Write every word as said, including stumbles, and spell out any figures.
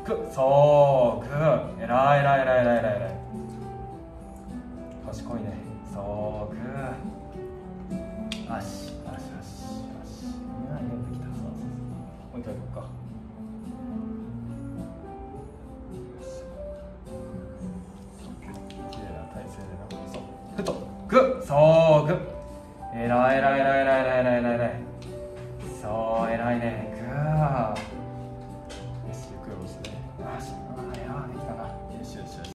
グそうグーえらいえらいえらいえらいえらいえらい賢いねそうグーよしよしよしよしいやよくできたそうそうそうもう一回いこうかきれいな体勢でなそうフットグーそうグーえらいえらいえらいえらいえらいえらいえらいそうえらいねグー